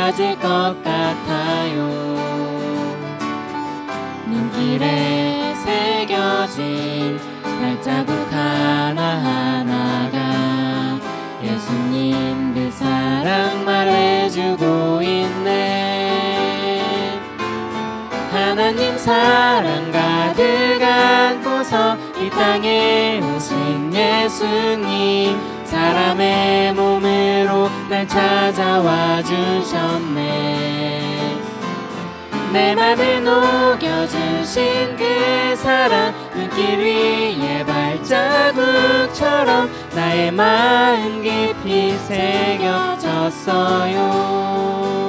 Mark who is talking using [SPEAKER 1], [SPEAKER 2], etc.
[SPEAKER 1] 달라질 것 같아요. 눈길에 새겨진 발자국 하나하나가 예수님 그 사랑 말해주고 있네. 하나님 사랑 가득 안고서 이 땅에 오신 예수님, 사람의 몸으로 날 찾아와 주셨네. 내 맘을 녹여주신 그 사랑, 눈길 위에 발자국처럼 나의 마음 깊이 새겨졌어요.